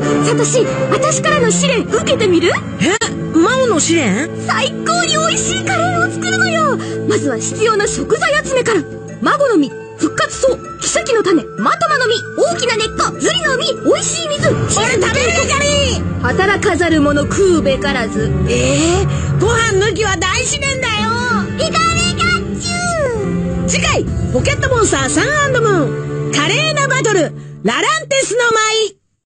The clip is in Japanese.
サトシ、私からの試練受けてみる？ マオの試練？ 最高に美味しいカレーを作るのよ。まずは必要な食材集めから。マゴの実、復活草、奇跡の種、マトマの実、大きな根っこ、ズリの実、美味しい水。 俺食べるかり。 働かざる者食うべからず。 ご飯抜きは大試練だよ。 いかねかっちゅー。 次回ポケットモンスターサン&ムーン華麗なバトルラランテスの舞。